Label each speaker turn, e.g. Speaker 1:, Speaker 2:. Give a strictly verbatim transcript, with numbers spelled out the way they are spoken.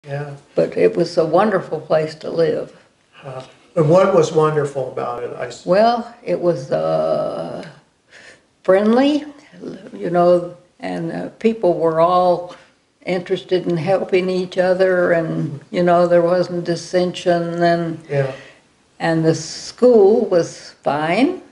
Speaker 1: Yeah.
Speaker 2: But it was a wonderful place to live.
Speaker 1: Uh, and what was wonderful about it? I, s-
Speaker 2: Well, it was uh, friendly, you know, and uh, people were all interested in helping each other, and you know there wasn't dissension, and
Speaker 1: yeah.
Speaker 2: and the school was fine.